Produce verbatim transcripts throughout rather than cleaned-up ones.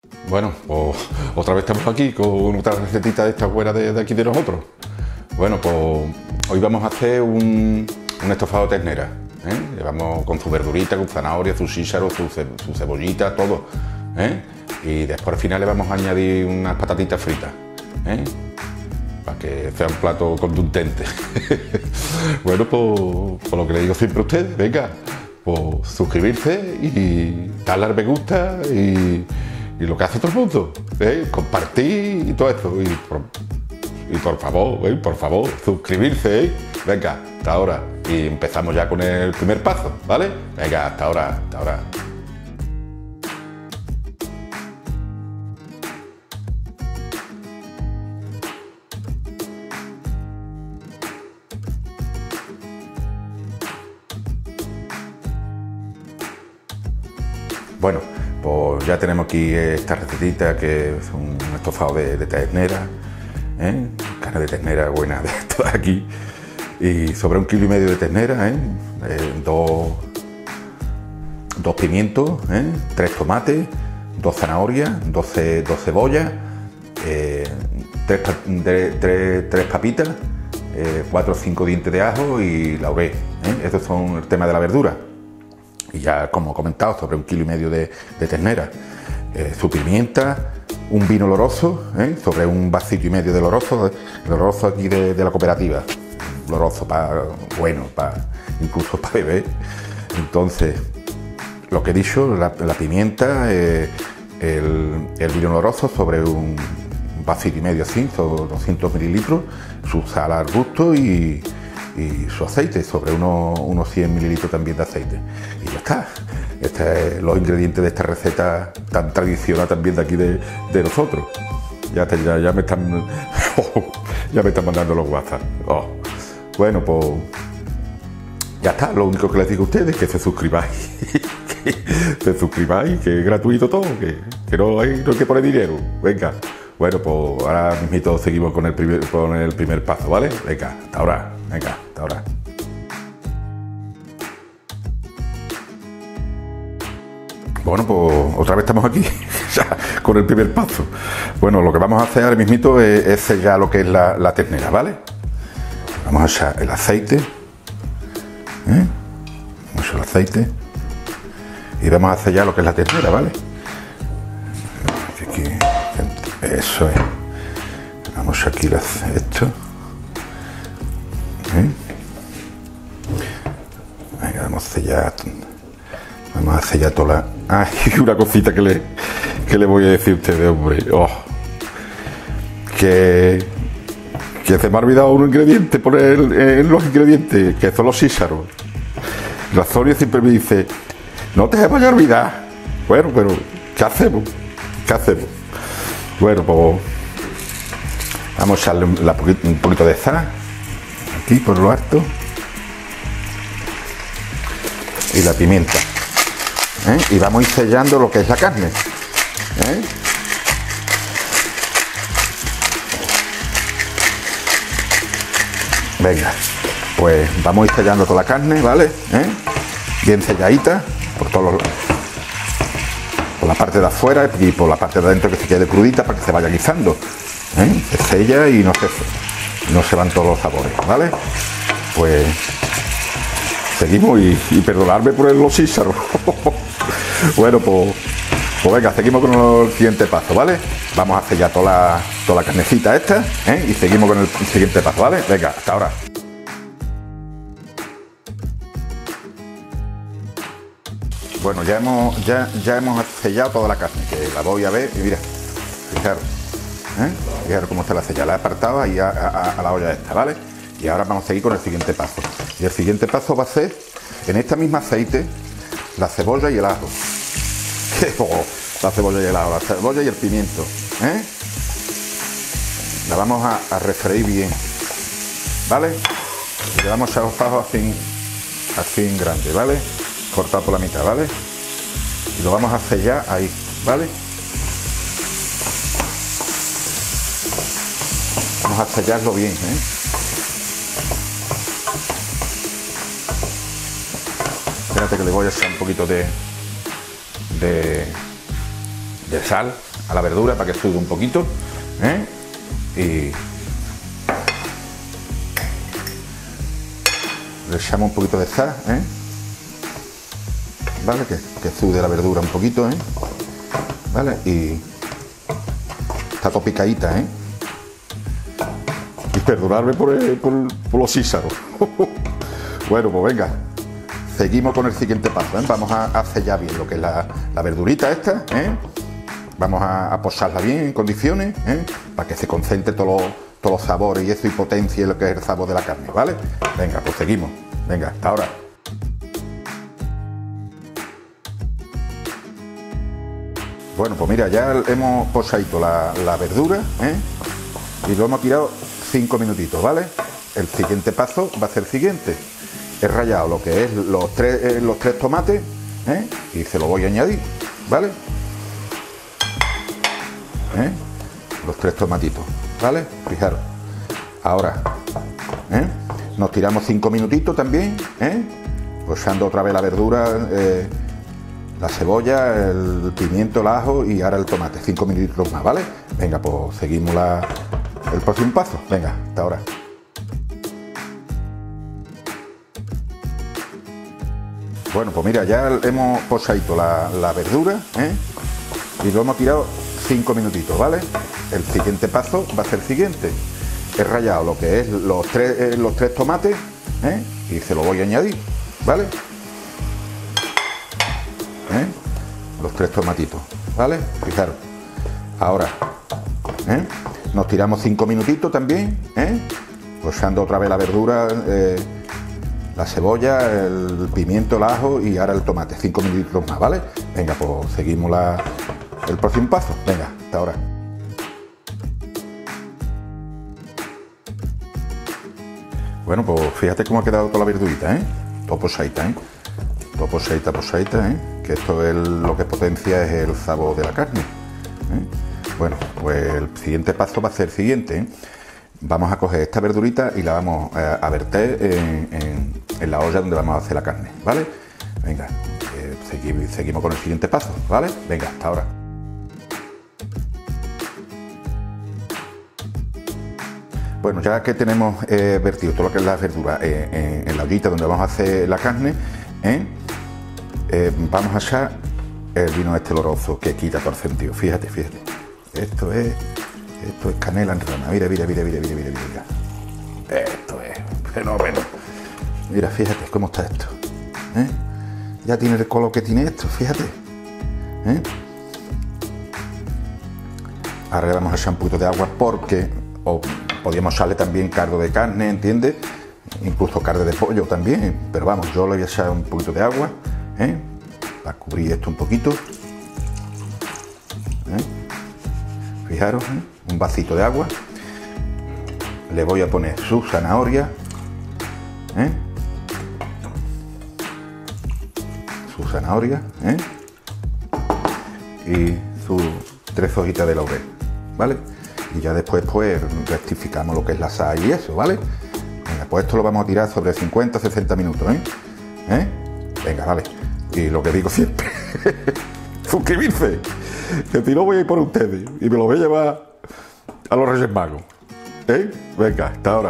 Bueno, pues otra vez estamos aquí con otra recetita de esta buena de, de aquí de nosotros. Bueno, pues hoy vamos a hacer un, un estofado de ternera, ¿eh? Llevamos con su verdurita, con zanahoria, su chícharo, su, ce, su cebollita, todo, ¿eh? Y después al final le vamos a añadir unas patatitas fritas, ¿eh? Para que sea un plato contundente. Bueno, pues por lo que le digo siempre a ustedes, venga, pues suscribirse y darle al me gusta y, y lo que hace todo el mundo, ¿eh? Compartir y todo eso. Y por, y por favor, ¿eh? por favor, suscribirse, ¿eh? Venga, hasta ahora. Y empezamos ya con el primer paso, ¿vale? Venga, hasta ahora, hasta ahora. Bueno, pues ya tenemos aquí esta recetita que es un estofado de, de ternera, ¿eh? Carne de ternera buena de toda aquí. Y sobre un kilo y medio de ternera, ¿eh? Eh, dos, dos pimientos, ¿eh? Tres tomates, dos zanahorias, doce, dos cebollas, eh, tres, tres, tres, tres papitas, eh, cuatro o cinco dientes de ajo y laurel, ¿eh? Estos son el tema de la verdura. Y ya, como he comentado, sobre un kilo y medio de, de ternera, eh, su pimienta, un vino loroso, ¿eh? Sobre un vasito y medio de loroso, ¿eh? Loroso aquí de, de la cooperativa, loroso para, bueno, para, incluso para beber. Entonces, lo que he dicho, la, la pimienta, eh, el, el vino loroso sobre un vasito y medio así, sobre doscientos mililitros, su sal al gusto y y su aceite, sobre unos, unos cien mililitros también de aceite. Y ya está. Este es los ingredientes de esta receta tan tradicional también de aquí de, de nosotros. Ya, te, ya, ya me están oh, ya me están mandando los WhatsApp. Oh. Bueno, pues ya está. Lo único que les digo a ustedes es que se suscribáis. Que se suscribáis, que es gratuito todo, que, que no, hay, no hay que poner dinero. Venga. Bueno, pues ahora mismo seguimos con el primer, con el primer paso, ¿vale? Venga, hasta ahora. Venga, hasta ahora. Bueno, pues otra vez estamos aquí, ya con el primer paso. Bueno, lo que vamos a hacer ahora mismo es, es sellar lo que es la, la ternera, ¿vale? Vamos a echar el aceite, ¿eh? Vamos a echar el aceite y vamos a sellar lo que es la ternera, ¿vale? Aquí, eso es. Vamos aquí esto. ¿Eh? Venga, vamos a sellar. Vamos a sellar toda la... Ah, y una cosita que le, que le voy a decir a ustedes, hombre. Oh. Que, que se me ha olvidado un ingrediente, poner en los ingredientes, que son los chícharos. La Sonia siempre me dice, no te vayas a olvidar. Bueno, pero ¿qué hacemos? ¿Qué hacemos? Bueno, pues vamos a echarle un, la, un poquito de sal aquí por lo alto y la pimienta, ¿eh? Y vamos a ir sellando lo que es la carne, ¿eh? Venga, pues vamos a ir sellando toda la carne, ¿vale? ¿Eh? Bien selladita por todos los, por la parte de afuera y por la parte de adentro, que se quede crudita para que se vaya guisando, ¿eh? Se sella y no se, no se van todos los sabores, ¿vale? Pues seguimos y, y perdonadme por los chícharos. Bueno, pues, pues venga, seguimos con el siguiente paso, ¿vale? Vamos a sellar toda la, toda la carnecita esta, ¿eh? Y seguimos con el siguiente paso, ¿vale? Venga, hasta ahora. Bueno, ya hemos, ya, ya hemos sellado toda la carne, que la voy a ver y mira, fijaros, ¿eh? Fijaros cómo está la sella, la he apartado ahí a, a, a la olla esta, ¿vale? Y ahora vamos a seguir con el siguiente paso. Y el siguiente paso va a ser, en este mismo aceite, la cebolla y el ajo. Oh, la cebolla y el ajo, la cebolla y el pimiento, ¿eh? La vamos a, a refreír bien, ¿vale? Y le vamos a echar los ajos así, así en grande, ¿vale? Cortado por la mitad, ¿vale? Y lo vamos a sellar ahí, ¿vale? Vamos a sellarlo bien, ¿eh? Espérate que le voy a echar un poquito de, de, de sal, a la verdura para que sude un poquito, ¿eh? Y le echamos un poquito de sal, ¿eh? ¿Vale? Que, que sude la verdura un poquito, ¿eh? ¿Vale? Y está todo picadita, ¿eh? Y perdonadme por, el, por, por los sísaros. Bueno, pues venga, seguimos con el siguiente paso, ¿eh? Vamos a, a sellar bien lo que es la, la verdurita esta, ¿eh? Vamos a, a posarla bien en condiciones, ¿eh? Para que se concentre todos los, todos los sabores y eso y potencie lo que es el sabor de la carne, ¿vale? Venga, pues seguimos. Venga, hasta ahora. Bueno, pues mira, ya hemos posadito la, la verdura, ¿eh? Y lo hemos tirado cinco minutitos, ¿vale? El siguiente paso va a ser el siguiente. He rallado lo que es los tres, eh, los tres tomates, ¿eh? Y se lo voy a añadir, ¿vale? ¿Eh? Los tres tomatitos, ¿vale? Fijaros. Ahora, ¿eh? Nos tiramos cinco minutitos también, ¿eh? Posando otra vez la verdura, eh, la cebolla, el pimiento, el ajo y ahora el tomate. Cinco minutitos más, ¿vale? Venga, pues seguimos la, el próximo paso. Venga, hasta ahora. Bueno, pues mira, ya hemos posadito la, la verdura, ¿eh? Y lo hemos tirado cinco minutitos, ¿vale? El siguiente paso va a ser el siguiente. He rallado lo que es los tres, eh, los tres tomates, ¿eh? Y se lo voy a añadir, ¿vale? ¿Eh? Los tres tomatitos, ¿vale? Fijaros. Ahora, ¿eh? Nos tiramos cinco minutitos también, ¿eh? Posando otra vez la verdura, eh, la cebolla, el pimiento, el ajo y ahora el tomate. Cinco minutitos más, ¿vale? Venga, pues seguimos la, el próximo paso. Venga, hasta ahora. Bueno, pues fíjate cómo ha quedado toda la verdurita, ¿eh? Todo posadita, ¿eh? Todo posadita, posadita, ¿eh? Que esto es lo que potencia es el sabor de la carne, ¿eh? Bueno, pues el siguiente paso va a ser el siguiente, ¿eh? Vamos a coger esta verdurita y la vamos a, a verter en, en, en la olla donde vamos a hacer la carne, ¿vale? Venga, eh, seguimos, seguimos con el siguiente paso, ¿vale? Venga, hasta ahora. Bueno, ya que tenemos eh, vertido todo lo que es la verdura eh, en, en la ollita donde vamos a hacer la carne, ¿eh? Eh, vamos a echar el vino este oloroso que quita todo el sentido. Fíjate, fíjate. Esto es, esto es canela en rama. Mira, mira, mira, mira, mira, mira, mira. Esto es fenómeno. Mira, fíjate cómo está esto, ¿eh? Ya tiene el color que tiene esto, fíjate, ¿eh? Ahora le vamos a echar un poquito de agua porque o podríamos echarle también cardo de carne, ¿entiendes? Incluso carne de pollo también, pero vamos, yo le voy a echar un poquito de agua, ¿eh? Para cubrir esto un poquito, ¿eh? Fijaros, ¿eh? Un vasito de agua. Le voy a poner su zanahoria, ¿eh? Su zanahoria, ¿eh? Y sus tres hojitas de laurel, ¿vale? Y ya después pues rectificamos lo que es la sal y eso, ¿vale? Venga, pues esto lo vamos a tirar sobre cincuenta a sesenta minutos, ¿eh? ¿Eh? Venga, vale. Y lo que digo siempre, suscribirse, que si no voy a ir por ustedes y me lo voy a llevar a los Reyes Magos, ¿eh? Venga, hasta ahora.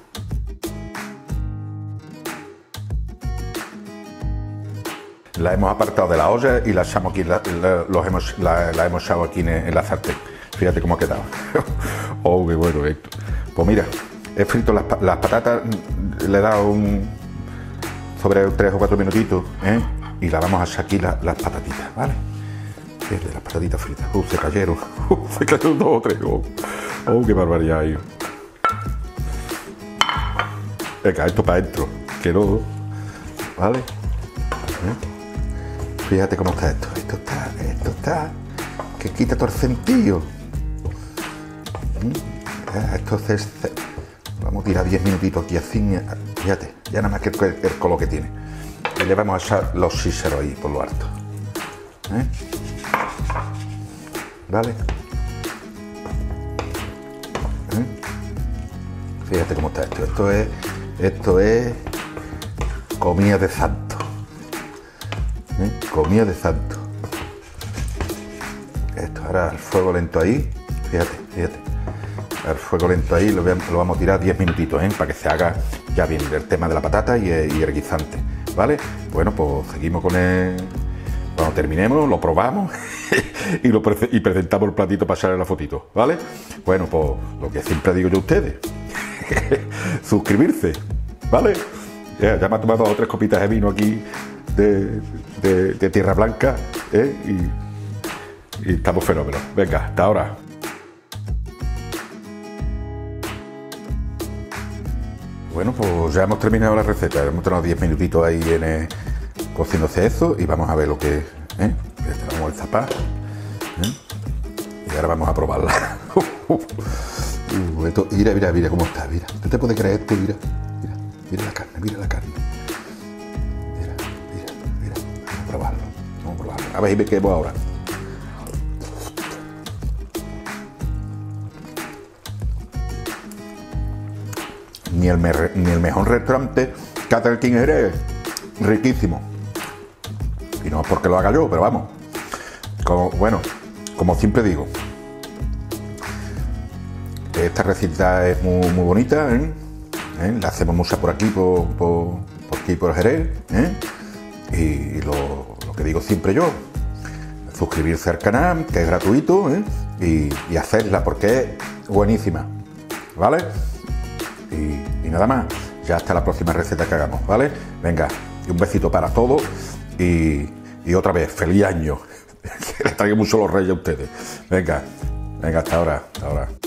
La hemos apartado de la olla y la echamos aquí, la, la, los hemos, la, la hemos echado aquí en, en la sartén. Fíjate cómo ha quedado. Oh, qué bueno esto. Pues mira, he frito las, las patatas, le he dado un sobre tres o cuatro minutitos, ¿eh? Y la vamos a echar aquí la, las patatitas, ¿vale? Fíjate, las patatitas fritas. Uh, se cayeron. Uh, se cayeron dos o tres. Oh, oh, qué barbaridad, hijo. Venga, esto para adentro. Que no, ¿vale? ¿Eh? Fíjate cómo está esto. Esto está, esto está, que quita todo el sentido. Esto es, vamos a tirar diez minutitos aquí así, fíjate, ya nada más que el, el color que tiene. Y le vamos a echar los síseros ahí por lo alto, ¿eh? ¿Vale? ¿Eh? Fíjate cómo está esto. Esto es, esto es comida de santo, ¿eh? Comida de santo. Esto ahora al fuego lento ahí, fíjate, fíjate, al fuego lento ahí lo, lo vamos a tirar diez minutitos, ¿eh? Para que se haga ya bien el tema de la patata y, y el guisante, ¿vale? Bueno, pues seguimos con el... Cuando terminemos, lo probamos y, lo pre y presentamos el platito para echarle la fotito, ¿vale? Bueno, pues lo que siempre digo yo a ustedes, suscribirse, ¿vale? Ya, ya me ha tomado dos o tres copitas de vino aquí de, de, de Tierra Blanca, ¿eh? y, y estamos fenómenos. Venga, hasta ahora. Bueno, pues ya hemos terminado la receta, hemos tenido diez minutitos ahí en el, cocinándose eso y vamos a ver lo que... ¿eh? Tenemos el zapá, ¿eh? Y ahora vamos a probarla. uh, esto, mira, mira, mira cómo está, mira. ¿Tú te puedes creer esto? Mira, mira, mira la carne, mira la carne. Mira, mira, mira. Vamos a probarlo, vamos a probarlo. A ver, y me quemo ahora. Ni el, ni el mejor restaurante que hasta aquí en Jerez, riquísimo. Y no es porque lo haga yo, pero vamos. Como, bueno, como siempre digo, esta receta es muy, muy bonita, ¿eh? ¿Eh? La hacemos mucha por aquí, por, por, por aquí, por Jerez, ¿eh? Y lo, lo que digo siempre yo, suscribirse al canal, que es gratuito, ¿eh? y, y hacerla porque es buenísima, ¿vale? Y, y nada más, ya hasta la próxima receta que hagamos, ¿vale? Venga, y un besito para todos y, y otra vez, feliz año. Que les traigo mucho los reyes a ustedes. Venga, venga, hasta ahora, hasta ahora.